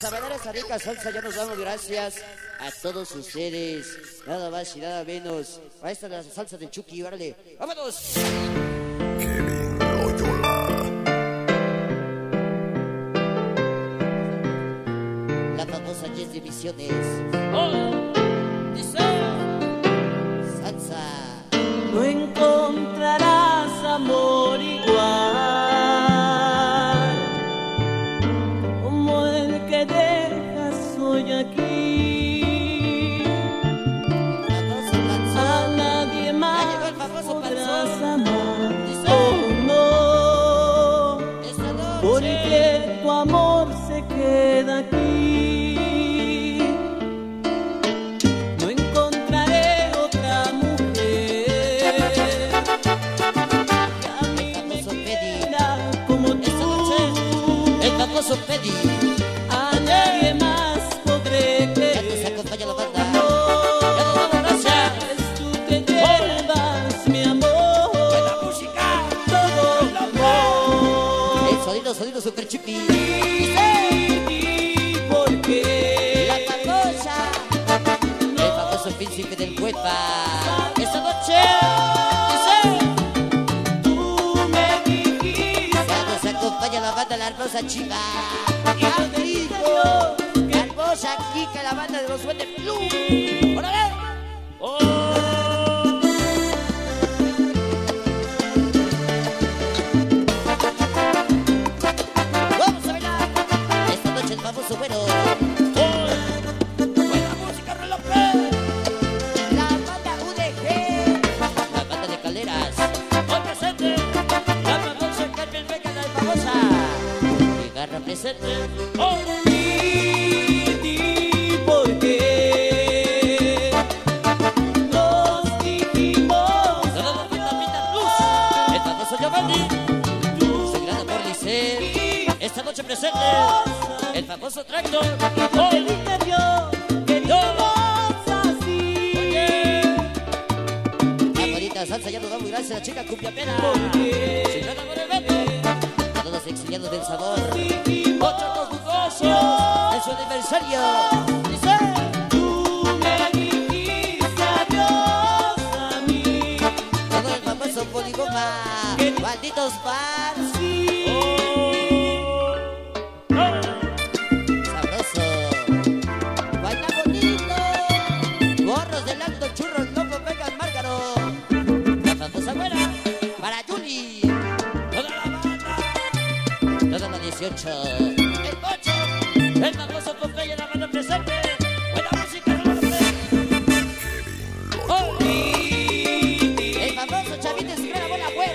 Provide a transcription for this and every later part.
A bailar esa rica salsa, ya nos damos gracias a todos ustedes, nada más y nada menos. A esta es la salsa de Chucky, órale, ¡vámonos! Kevin Loyola. La famosa Yes Divisiones. ¡Oh! Dice Salsa. no encontrarás amor igual como el que dejas hoy aquí. Famoso A panzón. nadie más llegó el famoso podrás panzón. amar. Dice. Oh, no, Esta noche. porque tu amor se queda aquí. No encontraré otra mujer que a mí me quiera como tú. El famoso Pedi. A nadie más podré Ya nos creer. acompaña la banda. No, Ya nos damos gracias. es tú que llevas mi amor. La música. Todo amor. El sonido super chippy. Porque La famosa. El famoso príncipe del Huepa. Esta noche. Dice. tú me dijiste Ya nos acompaña la banda La Hermosa Chica. y yo te dije yo La Hermosa Kika, la banda de los Duendes Blue. ¡Órale! ¡Vamos a bailar! Esta noche el famoso güero. ¡Buena música, reloj! La banda UDG. La banda de Calderas. Hoy presente. La famosa Carmen Vega, la famosa. Cigarra presente. ¡Oh! porque nos dijimos Toda la banda Pita Plus. El famoso Giovanni. Sagrada por Liceo. Esta noche presente. El famoso Tractor. ¡Oh! te dije yo queríamos así. La bonita salsa ya nos da muy gracias a la chica cumbia pena. Porque Sagrada por el vento. A todos exiliados del sabor. dijimos Otro jugoso. En su aniversario. Dice. tú me dijiste adiós a mí. Todo el famoso Poligoma. Malditos bars. Sabroso. Baila bonito. Gorros del alto, churros, loco, vengan, márgaro. La famosa güera. Para Juli. Toda la banda. Toda la 18. El Pocho. El famoso Popeye, la banda presente. Buena música, no lo sé. Oh. El famoso Chavito se la bola afuera.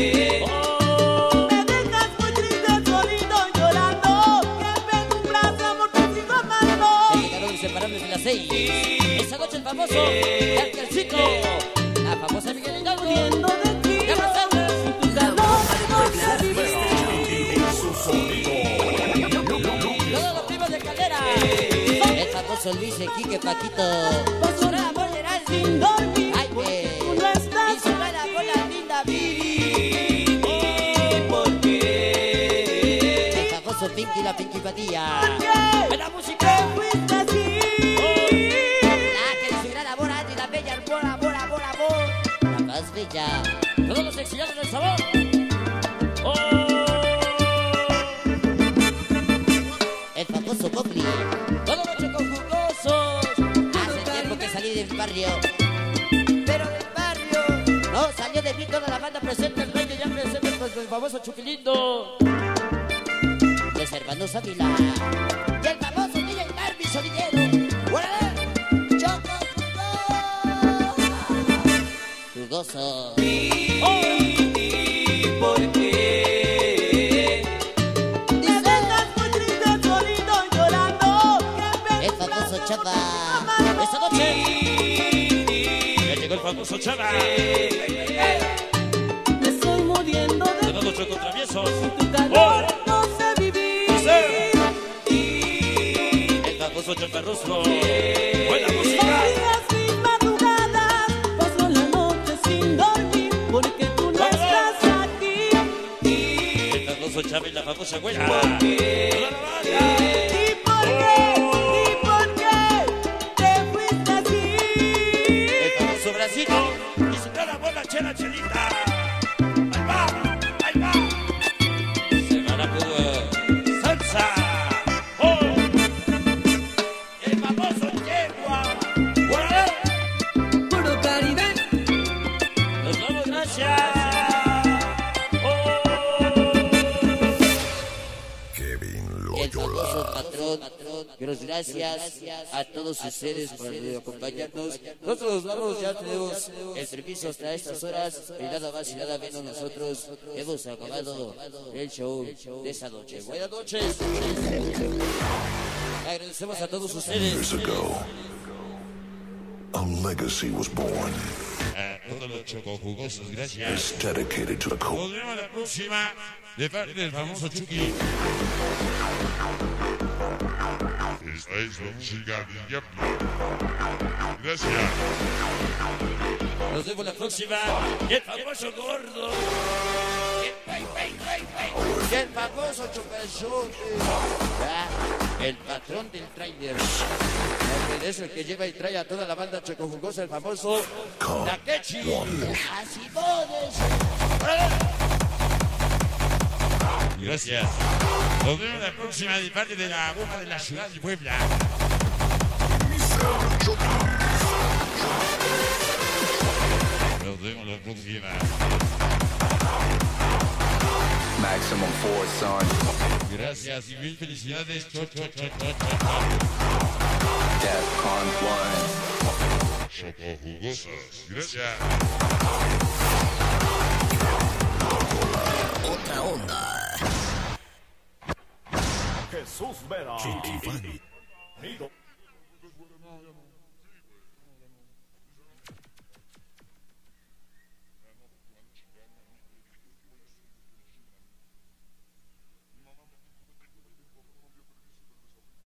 Me dejas muy triste, solito, llorando. Que penumbras de amor te sigo amando. Llegaron inseparables de las 6. Esa noche el famoso Cartelcito. La famosa Miguel Hidalgo. Muriendo de ti. Ya pasamos. Tu calor no se vivir. Todos los primos de Caldera. El famoso Luis Quique Paquito. Con su gran amor general. Sin dormir. Ay, güey. Tú no Y estás su gran amor la linda Viri. porque El famoso Pinky, la Pinky Patilla. Buena música. fuiste así. La que de su gran amor Andy, la bella amor, amor, amor, amor. La más bella. Todos los exiliados del sabor. El famoso Bobli. Todos los chocojugosos. Hace tiempo que salí del barrio. Pero del barrio no salió de mí toda la banda presente. El rey que ya presente con el famoso Chuquilindo. De Servando Ávila. Y el famoso DJ Darby Solidero. ¡Órale! ¡Choco jugoso! Porque me dejas muy triste, solito, llorando. Que El famoso Chava. Esta noche. Ya llegó el famoso Chava. me estoy muriendo de Todos los chocotraviesos. tu calor. No sé vivir. El famoso Chocarrostro. Buena música. Mis madrugadas paso la noche sin dormir porque tú no estás aquí. El famoso Chava y la famosa güera. Y porque patrón. Gracias a todos ustedes por acompañarnos. Nosotros vamos, ya tenemos el permiso hasta estas horas y nada más y nada menos nosotros hemos acabado el show de esta noche. Buenas noches. Agradecemos a todos ustedes. Years ago, a legacy was born. Todos los chocojugosos, gracias. It's dedicated to the Nos cult. vemos la próxima de parte del famoso Chucky. Esta es la música del diablo. Gracias. Nos vemos la próxima. Y el famoso gordo. Y el famoso chocazote. El patrón del trailer. Porque es el que lleva y trae a toda la banda chocojugosa, el famoso Takechi. Así todos. Gracias. Nos vemos la próxima de parte de la bomba de la ciudad de Puebla. Nos vemos la próxima. Maximum force, son. Gracias y mil felicidades. DEFCON 1. Chocojugosos. Gracias. Otra onda. Jesús Vera. Chucky Funny. Nido.